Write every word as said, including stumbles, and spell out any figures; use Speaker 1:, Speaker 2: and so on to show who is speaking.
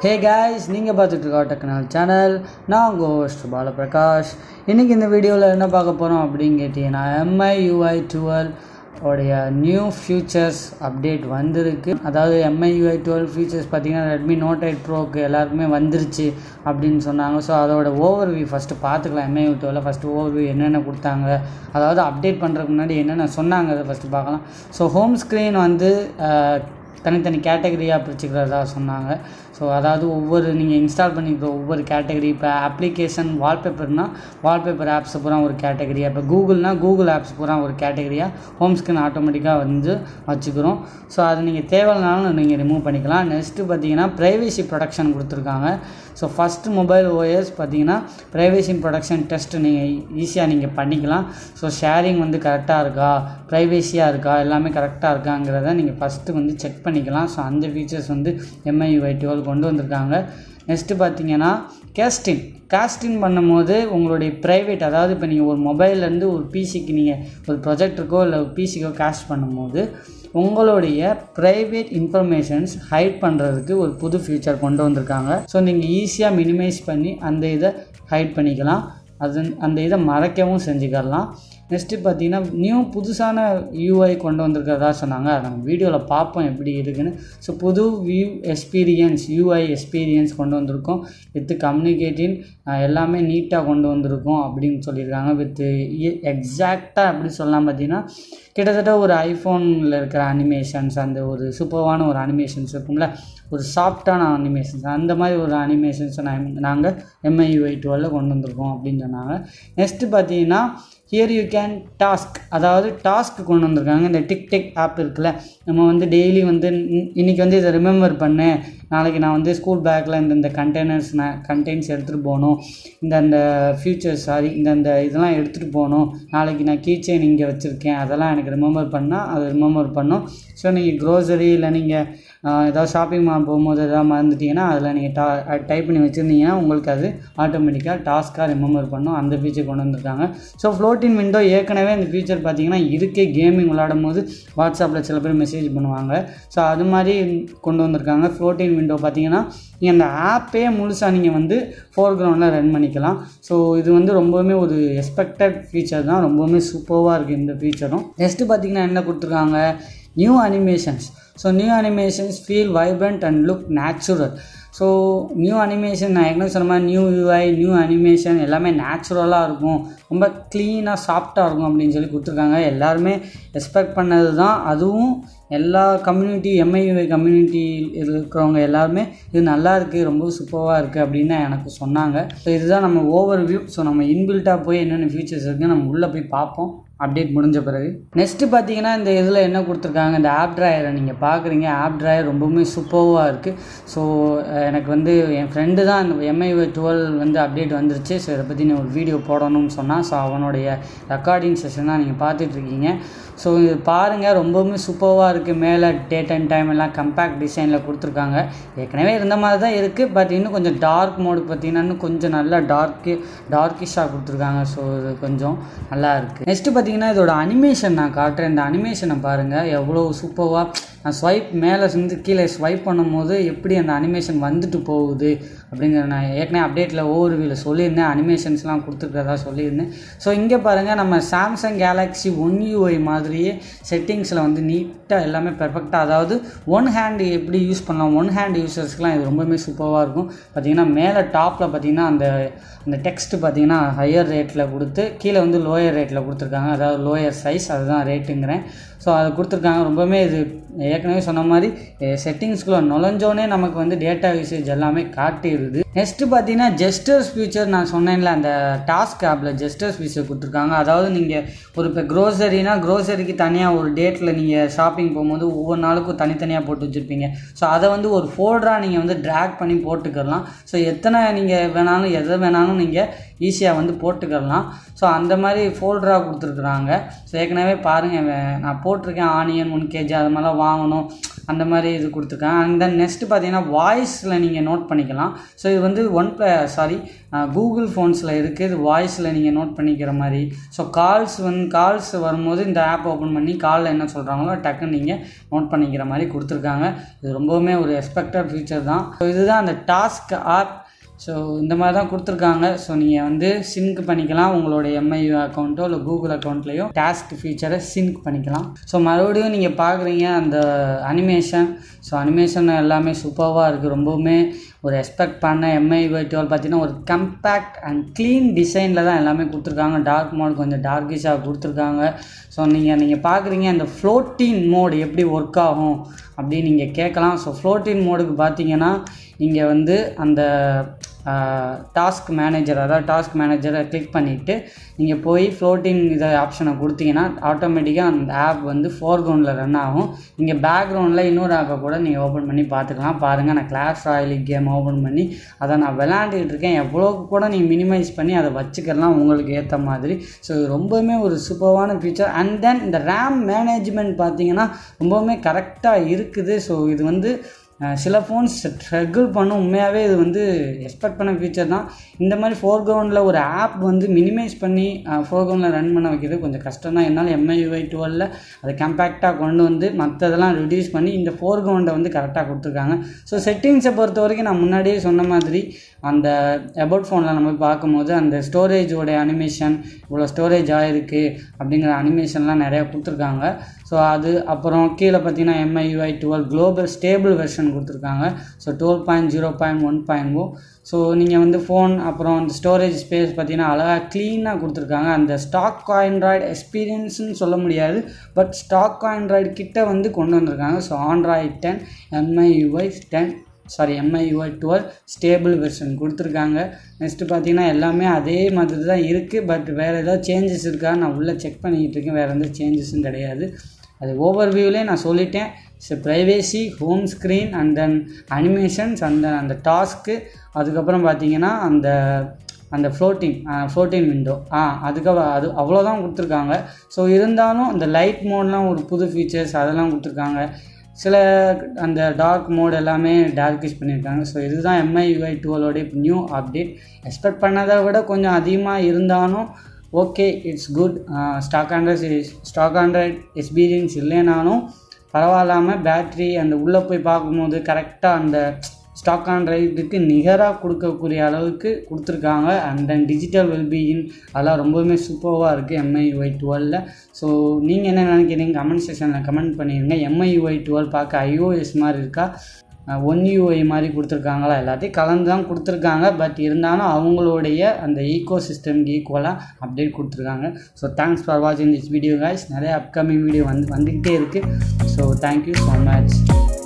Speaker 1: Hey guys, நீங்கள் பார்த்துட்டு இருக்க டெக்னாலஜி சேனல். நான் உங்கள் ஹோஸ்ட் பாலபிரகாஷ். இன்றைக்கி இந்த வீடியோவில் என்ன பார்க்க போகிறோம் அப்படின்னு கேட்டிங்கன்னா M I U I twelve உடைய நியூ ஃபியூச்சர்ஸ் அப்டேட் வந்திருக்கு. அதாவது M I U I twelve features பார்த்திங்கன்னா ரெட்மி நோட் எயிட் ப்ரோக்கு எல்லாருக்குமே வந்துருச்சு அப்படின்னு சொன்னாங்க. ஸோ அதோட ஓவர்வியூ ஃபஸ்ட்டு பார்த்துக்கலாம். M I U I twelve first overview என்னென்ன கொடுத்தாங்க, அதாவது அப்டேட் பண்ணுறதுக்கு முன்னாடி என்னென்ன சொன்னாங்க அதை ஃபஸ்ட்டு பார்க்கலாம். ஸோ ஹோம் ஸ்க்ரீன் வந்து தனித்தனி கேட்டகரியாக பிரிச்சுக்கிறதா சொன்னாங்க. ஸோ அதாவது ஒவ்வொரு நீங்கள் இன்ஸ்டால் பண்ணிக்கிற ஒவ்வொரு கேட்டகரி, இப்போ அப்ளிகேஷன் வால்பேப்பர்னால் வால்பேப்பர் ஆப்ஸ் பூரா ஒரு கேட்டகரியாக, இப்போ கூகுள்னால் கூகுள் ஆப்ஸ் பூரா ஒரு கேட்டகரியாக ஹோம் ஸ்க்ரீன் ஆட்டோமேட்டிக்காக வந்து வச்சுக்கிறோம். ஸோ அது நீங்கள் தேவைனாலும் நீங்கள் ரிமூவ் பண்ணிக்கலாம். நெக்ஸ்ட்டு பார்த்தீங்கன்னா ப்ரைவேசி ப்ரொடக்ஷன் கொடுத்துருக்காங்க. ஸோ ஃபஸ்ட்டு மொபைல் ஓஎஸ் பார்த்தீங்கன்னா ப்ரைவேசி ப்ரொடக்ஷன் டெஸ்ட் நீங்கள் ஈஸியாக நீங்கள் பண்ணிக்கலாம். ஸோ ஷேரிங் வந்து கரெக்டாக இருக்கா, ப்ரைவேசியாக இருக்கா, எல்லாமே கரெக்டாக இருக்காங்கிறத நீங்கள் ஃபஸ்ட்டு வந்து செக் பண்ணிக்கலாம். ஸோ அந்த ஃபீச்சர்ஸ் வந்து M I U I twelve கொண்டு வந்திருக்காங்க. நெக்ஸ்ட்டு பார்த்தீங்கன்னா கேஸ்டின் காஸ்டின் பண்ணும்போது உங்களுடைய ப்ரைவேட், அதாவது இப்போ நீங்கள் ஒரு மொபைல்லேருந்து ஒரு பிசிக்கு நீங்கள் ஒரு ப்ரொஜெக்டருக்கோ இல்லை ஒரு பிசிக்கோ காஸ்ட் பண்ணும்போது உங்களுடைய ப்ரைவேட் இன்ஃபர்மேஷன்ஸ் ஹைட் பண்ணுறதுக்கு ஒரு புது ஃபீச்சர் கொண்டு வந்திருக்காங்க. ஸோ நீங்கள் ஈஸியாக மினிமைஸ் பண்ணி அந்த இதை ஹைட் பண்ணிக்கலாம், அது அந்த இதை மறைக்கவும் செஞ்சுக்கலாம். நெக்ஸ்ட்டு பார்த்தீங்கன்னா நியூ புதுசான யூஐ கொண்டு வந்திருக்கிறதா சொன்னாங்க. அதை நம்ம வீடியோவில் பார்ப்போம் எப்படி இருக்குன்னு. ஸோ புது வியூ எக்ஸ்பீரியன்ஸ் யூஐ எக்ஸ்பீரியன்ஸ் கொண்டு வந்திருக்கோம். வித் கம்யூனிகேட்டிங் எல்லாமே நீட்டாக கொண்டு வந்திருக்கோம் அப்படின்னு சொல்லியிருக்காங்க. வித் எக்ஸாக்டாக அப்படி சொல்லலாம். பார்த்தீங்கன்னா கிட்டத்தட்ட ஒரு ஐஃபோனில் இருக்கிற அனிமேஷன்ஸ், அந்த ஒரு சூப்பர்வான ஒரு அனிமேஷன்ஸ் இருக்கும்ல, ஒரு சாஃப்டான அனிமேஷன்ஸ், அந்த மாதிரி ஒரு அனிமேஷன்ஸை நாங்கள் M I U I twelve கொண்டு வந்திருக்கோம் அப்படின்னு சொன்னாங்க. நெக்ஸ்ட்டு பார்த்தீங்கன்னா ஹியர் யூ கேன் டாஸ்க், அதாவது டாஸ்க் கொண்டு வந்திருக்காங்க. இந்த டிக் டிக் ஆப் இருக்குல்ல, நம்ம வந்து டெய்லி வந்து இன்றைக்கி வந்து இதை ரிமெம்பர் பண்ணு, நாளைக்கு நான் வந்து ஸ்கூல் பேக்கில் இந்த இந்த கண்டெய்னர்ஸ் நான் கண்டெய்ன்ஸ் எடுத்துகிட்டு போகணும், இந்த அந்த ஃபியூச்சர்ஸ் சாரி இந்த இந்த இதெல்லாம் எடுத்துகிட்டு போகணும், நாளைக்கு நான் கீ செயின் இங்கே வச்சுருக்கேன், அதெல்லாம் எனக்கு ரிமெம்பர் பண்ணால் அதை ரிமெம்பர் பண்ணும். ஸோ நீங்கள் க்ரோசரி இல்லை நீங்கள் ஏதாவது ஷாப்பிங் மால் போகும்போது எதாவது மறந்துட்டிங்கன்னா அதில் நீங்கள் டா டைப் பண்ணி வச்சுருந்தீங்கன்னா உங்களுக்கு அது ஆட்டோமேட்டிக்காக டாஸ்க்காக ரிமெம்பர் பண்ணும். அந்த ஃபீச்சர் கொண்டு வந்திருக்காங்க. ஸோ ஃப்ளோட்டிங் விண்டோ ஏற்கனவே இந்த ஃபீச்சர் பார்த்தீங்கன்னா இருக்கே, கேமிங் விளையாடும் போது வாட்ஸ்அப்பில் சில பேர் மெசேஜ் பண்ணுவாங்க. ஸோ அது மாதிரி கொண்டு வந்திருக்காங்க. ஃப்ளோட்டிங் விண்டோ பார்த்தீங்கன்னா நீங்கள் அந்த ஆப்பே முழுசாக நீங்கள் வந்து ஃபோர் கிரவுண்டில் ரன் பண்ணிக்கலாம். ஸோ இது வந்து ரொம்பவுமே ஒரு எக்ஸ்பெக்டட் ஃபீச்சர் தான், ரொம்பவுமே சூப்பராக இருக்குது இந்த ஃபீச்சரும். நெக்ஸ்ட்டு பார்த்தீங்கன்னா என்ன கொடுத்துருக்காங்க, new animations. So new animations feel vibrant and look natural. So new animation நான் ஏற்கனவே சொன்ன மாதிரி நியூ யூஐ நியூ அனிமேஷன் எல்லாமே நேச்சுரலாக இருக்கும், ரொம்ப க்ளீனாக சாஃப்டாக இருக்கும் அப்படின்னு சொல்லி கொடுத்துருக்காங்க. எல்லாருமே எக்ஸ்பெக்ட் பண்ணது தான். அதுவும் எல்லா community M I U I community இருக்கிறவங்க எல்லாருமே இது நல்லா இருக்குது, ரொம்ப சூப்பராக இருக்குது அப்படின்னு எனக்கு சொன்னாங்க. ஸோ இதுதான் நம்ம ஓவர் வியூ. ஸோ நம்ம இன்பில்ட்டாக போய் என்னென்ன ஃபீச்சர்ஸ் இருக்குன்னு நம்ம உள்ளே போய் பார்ப்போம் அப்டேட் முடிஞ்ச பிறகு. நெக்ஸ்ட்டு பார்த்தீங்கன்னா இந்த இதில் என்ன கொடுத்துருக்காங்க, இந்த ஆப் ட்ராயரை நீங்கள் பார்க்குறீங்க. ஆப் ட்ராயர் ரொம்பவுமே சூப்பராக இருக்குது. ஸோ எனக்கு வந்து என் ஃப்ரெண்டு தான் இந்த M I U I twelve வந்து அப்டேட் வந்துருச்சு, ஸோ இதை பற்றி நான் ஒரு வீடியோ போடணும்னு சொன்னால், ஸோ அவனுடைய ரெக்கார்டிங் செஷன் தான் நீங்கள் பார்த்துட்ருக்கீங்க. ஸோ இது பாருங்கள், ரொம்பவுமே சூப்பராக இருக்குது. மேலே டேட் அண்ட் டைம் எல்லாம் கம்பேக்ட் டிசைனில் கொடுத்துருக்காங்க. ஏற்கனவே இருந்த மாதிரி தான் இருக்குது, பட் இன்னும் கொஞ்சம் டார்க் மோடு பார்த்தீங்கன்னா இன்னும் கொஞ்சம் நல்லா டார்க்கு டார்க்கிஷாக கொடுத்துருக்காங்க. ஸோ இது கொஞ்சம் நல்லா இருக்குது. நெக்ஸ்ட்டு பார்த்தீங்கன்னா இதோட அனிமேஷன் நான் காட்டுறேன். இந்த அனிமேஷனை பாருங்கள் எவ்வளோ சூப்பராக. நான் ஸ்வைப் மேலே இருந்து கீழே ஸ்வைப் பண்ணும்போது எப்படி அந்த அனிமேஷன் வந்துட்டு போகுது அப்படிங்கிற நான் ஏற்கனவே அப்டேட்டில் ஓவர்வியூவில் சொல்லியிருந்தேன், அனிமேஷன்ஸ்லாம் கொடுத்துருக்கிறதா சொல்லியிருந்தேன். ஸோ இங்கே பாருங்கள், நம்ம சாம்சங் கேலக்ஸி ஒன் யூஐ மாதிரியே செட்டிங்ஸில் வந்து நீட்டாக எல்லாமே பெர்ஃபெக்டாக, அதாவது ஒன் ஹேண்ட் எப்படி யூஸ் பண்ணலாம், ஒன் ஹேண்ட் யூசர்ஸ்க்குலாம் இது ரொம்பவுமே சூப்பராக இருக்கும். பார்த்திங்கன்னா மேலே டாப்பில் பார்த்திங்கன்னா அந்த அந்த டெக்ஸ்ட்டு பார்த்திங்கன்னா ஹையர் ரேட்டில் கொடுத்து கீழே வந்து லோயர் ரேட்டில் கொடுத்துருக்காங்க, அதாவது லோயர் சைஸ், அதுதான் ரேட்டுங்கிறேன். ஸோ அது கொடுத்துருக்காங்க. ரொம்பவுமே இது ஏற்கனவே சொன்ன மாதிரி செட்டிங்ஸ்குள்ளே நுழைஞ்சோன்னே நமக்கு வந்து டேட்டா யூசேஜ் எல்லாமே காட்டிடுது. நெக்ஸ்ட்டு பார்த்தீங்கன்னா ஜெஸ்டர்ஸ் ஃபீச்சர் நான் சொன்னேன்ல, அந்த டாஸ்க் ஆப்பில் ஜெஸ்டர்ஸ் ஃபீச்சர் கொடுத்துருக்காங்க. அதாவது நீங்கள் ஒரு இப்போ க்ரோசரினா க்ரோசரிக்கு தனியாக ஒரு டேட்டில் நீங்கள் ஷாப்பிங் போகும்போது ஒவ்வொரு நாளுக்கும் தனித்தனியாக போட்டு வச்சுருப்பீங்க. ஸோ அதை வந்து ஒரு ஃபோல்டராக நீங்கள் வந்து ட்ராக் பண்ணி போட்டுக்கலாம். ஸோ எத்தனை நீங்கள் வேணாலும் எதை வேணாலும் நீங்கள் ஈஸியாக வந்து போட்டுக்கலாம். ஸோ அந்த மாதிரி ஃபோல்டராக கொடுத்துருக்குறாங்க. ஸோ ஏற்கனவே பாருங்கள், நான் போட்டிருக்கேன் ஆனியன் ஒன் கேஜி அது மாதிரிலாம் வாங்கணும், அந்த மாதிரி இது கொடுத்துருக்காங்க. அண்ட் தென் நெக்ஸ்ட்டு பார்த்தீங்கன்னா வாய்ஸில் நீங்கள் நோட் பண்ணிக்கலாம். ஸோ இது வந்து ஒன் ப்ள சாரி கூகுள் ஃபோன்ஸில் இருக்குது. இது வாய்ஸில் நீங்கள் நோட் பண்ணிக்கிற மாதிரி. ஸோ கால்ஸ் வந்து கால்ஸ் வரும்போது இந்த ஆப் ஓப்பன் பண்ணி காலில் என்ன சொல்கிறாங்களோ டக்குன்னு நீங்கள் நோட் பண்ணிக்கிற மாதிரி கொடுத்துருக்காங்க. இது ரொம்பவுமே ஒரு எக்ஸ்பெக்டட் ஃபீச்சர் தான். ஸோ இதுதான் அந்த டாஸ்க் ஆப். ஸோ இந்த மாதிரி தான் கொடுத்துருக்காங்க. ஸோ நீங்கள் வந்து சிங்க் பண்ணிக்கலாம் உங்களோட எம்ஐயூ அக்கௌண்ட்டோ இல்லை கூகுள் அக்கௌண்ட்லேயோ டாஸ்க் ஃபீச்சரை சிங்க் பண்ணிக்கலாம். ஸோ மறுபடியும் நீங்கள் பார்க்குறீங்க அந்த அனிமேஷன். ஸோ அனிமேஷன் எல்லாமே சூப்பராக இருக்குது. ரொம்பவுமே ஒரு எக்ஸ்பெக்ட் பண்ண எம்ஐயூஐ டுவெல் பார்த்தீங்கன்னா ஒரு கம்பேக்ட் அண்ட் க்ளீன் டிசைனில் தான் எல்லாமே கொடுத்துருக்காங்க. டார்க் மோட் கொஞ்சம் டார்க்கிஷாக கொடுத்துருக்காங்க. ஸோ நீங்கள் நீங்கள் பார்க்குறீங்க அந்த ஃப்ளோட்டிங் மோடு எப்படி ஒர்க் ஆகும் அப்படின்னு நீங்கள் கேட்கலாம். ஸோ ஃப்ளோட்டிங் மோடுக்கு பார்த்தீங்கன்னா நீங்கள் வந்து அந்த டாஸ்க் மேனேஜர் அதாவது டாஸ்க் மேனேஜரை கிளிக் பண்ணிவிட்டு நீங்கள் போய் ஃப்ளோட்டிங் இதை ஆப்ஷனை கொடுத்தீங்கன்னா ஆட்டோமேட்டிக்காக அந்த ஆப் வந்து ஃபோர்க்ரவுண்டில் ரன் ஆகும். நீங்கள் பேக்ரவுண்டில் இன்னொரு ஆப்பை கூட நீங்கள் ஓப்பன் பண்ணி பார்த்துக்கலாம். பாருங்கள், நான் கிளாஷ் ராயல் கேம் ஓப்பன் பண்ணி அதை நான் விளையாண்டுக்கிட்டு இருக்கேன். எவ்வளோக்கு கூட நீங்கள் மினிமைஸ் பண்ணி அதை வச்சுக்கலாம் உங்களுக்கு ஏற்ற மாதிரி. ஸோ இது ரொம்பவுமே ஒரு சூப்பரான ஃபீச்சர். அண்ட் தென் இந்த ரேம் மேனேஜ்மெண்ட் பார்த்தீங்கன்னா ரொம்பவுமே கரெக்டாக இருக்குது. ஸோ இது வந்து சில ஃபோன்ஸ் ஸ்ட்ரகிள் பண்ணும். உண்மையாகவே இது வந்து எக்ஸ்பெக்ட் பண்ண ஃபீச்சர் தான். இந்த மாதிரி ஃபோர்க்ரவுண்டில் ஒரு ஆப் வந்து மினிமைஸ் பண்ணி ஃபோர்க்ரவுண்டில் ரன் பண்ண வைக்கிறது கொஞ்சம் கஷ்டம் தான். என்னால் எம்ஐயூஐ டுவெல்ல அதை கம்பேக்டாக கொண்டு வந்து மற்றதெல்லாம் ரிடியூஸ் பண்ணி இந்த ஃபோர்க்ரவுண்டை வந்து கரெக்டாக கொடுத்துருக்காங்க. ஸோ செட்டிங்ஸை பொறுத்த வரைக்கும் நான் முன்னாடியே சொன்ன மாதிரி அந்த அபவுட் ஃபோனில் நம்ம பார்க்கும்போது அந்த ஸ்டோரேஜோடைய அனிமேஷன் இவ்வளோ ஸ்டோரேஜ் ஆகிருக்கு அப்படிங்கிற அனிமேஷன்லாம் நிறையா கொடுத்துருக்காங்க. ஸோ அது அப்புறம் கீழே பார்த்தீங்கன்னா MIUI twelve global stable version கொடுத்துருக்காங்க. So twelve point zero point one point O so நீங்கள் வந்து ஃபோன் அப்புறம் அந்த ஸ்டோரேஜ் ஸ்பேஸ் பார்த்தீங்கன்னா அழகாக க்ளீனாக கொடுத்துருக்காங்க. அந்த ஸ்டாக் ஆண்ட்ராய்டு எக்ஸ்பீரியன்ஸ்னு சொல்ல முடியாது, பட் ஸ்டாக் ஆண்ட்ராய்டு கிட்ட வந்து கொண்டு வந்திருக்காங்க. So Android ten MIUI ten sorry MIUI twelve stable version கொடுத்துருக்காங்க. நெக்ஸ்ட்டு பார்த்தீங்கன்னா எல்லாமே அதே மாதிரி தான் இருக்குது. பட் வேறு ஏதாவது சேஞ்சஸ் இருக்கா நான் உள்ளே செக் பண்ணிக்கிட்டு இருக்கேன். வேறு எந்த சேஞ்சஸும் கிடையாது. அது ஓவர் வியூவிலே நான் சொல்லிட்டேன். So privacy, home screen and then animations அந்த அந்த டாஸ்க்கு, அதுக்கப்புறம் பார்த்தீங்கன்னா அந்த அந்த ஃப்ளோட்டிங் ஃப்ளோட்டிங் விண்டோ ஆ அதுக்கப்புறம் அது அவ்வளோதான் கொடுத்துருக்காங்க. ஸோ இருந்தாலும் அந்த லைட் மோட்லாம் ஒரு புது ஃபீச்சர்ஸ் அதெல்லாம் கொடுத்துருக்காங்க. சில அந்த டார்க் மோட் எல்லாமே டார்க்கிஷ் பண்ணியிருக்காங்க. ஸோ இதுதான் எம்ஐயூஐ டுவெலோடைய நியூ அப்டேட். எக்ஸ்பெக்ட் பண்ணதை விட கொஞ்சம் அதிகமாக இருந்தாலும் okay, it's good. Stock Android stock Android experience இல்லைனாலும் பரவாயில்லாமல் பேட்ரி அந்த உள்ளே போய் பார்க்கும்போது கரெக்டாக அந்த ஸ்டாக் ஆண்ட்ராய்டுக்கு நிகராக கொடுக்கக்கூடிய அளவுக்கு கொடுத்துருக்காங்க. அண்ட் தென் டிஜிட்டல் வெல்பீயிங் அதெல்லாம் ரொம்பவுமே சூப்பராக இருக்குது எம்ஐயூஐ டுவெல்ல. ஸோ நீங்கள் என்ன நினைக்கிறீங்க கமெண்ட் செக்ஷனில் கமெண்ட் பண்ணிடுங்க. எம்ஐயூஐ டுவெல் பார்க்க ஐஓஎஸ் மாதிரி இருக்கா, ஒன் யூஐ மாதிரி கொடுத்துருக்காங்களா, எல்லாத்தையும் கலந்து தான் கொடுத்துருக்காங்க. பட் இருந்தாலும் அவங்களுடைய அந்த ஈகோ சிஸ்டம்க்கு ஈக்குவலாக அப்டேட் கொடுத்துருக்காங்க. ஸோ தேங்க்ஸ் ஃபார் வாட்சிங் திஸ் வீடியோ கைஸ். நிறைய அப்கமிங் வீடியோ வந்து வந்துக்கிட்டே இருக்குது. So thank you so much.